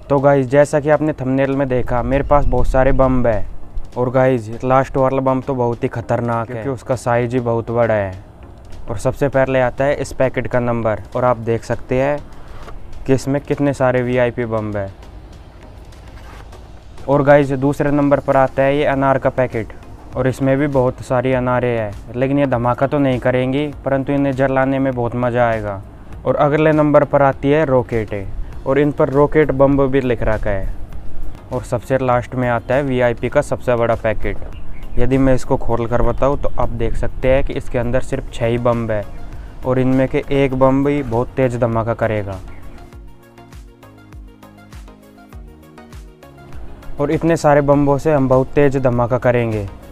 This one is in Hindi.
तो गाइज जैसा कि आपने थंबनेल में देखा, मेरे पास बहुत सारे बम है। और गाइज लास्ट वाला बम तो बहुत ही खतरनाक है क्योंकि उसका साइज ही बहुत बड़ा है। और सबसे पहले आता है इस पैकेट का नंबर, और आप देख सकते हैं कि इसमें कितने सारे वीआईपी बम है। और गाइज दूसरे नंबर पर आता है ये अनार का पैकेट, और इसमें भी बहुत सारी अनारें हैं, लेकिन ये धमाका तो नहीं करेंगी, परंतु इन्हें जलाने में बहुत मज़ा आएगा। और अगले नंबर पर आती है रॉकेटें, और इन पर रॉकेट बम भी लिख रखा है। और सबसे लास्ट में आता है वीआईपी का सबसे बड़ा पैकेट। यदि मैं इसको खोल कर बताऊँ तो आप देख सकते हैं कि इसके अंदर सिर्फ 6 ही बम है, और इनमें के एक बम भी बहुत तेज़ धमाका करेगा। और इतने सारे बम्बों से हम बहुत तेज़ धमाका करेंगे।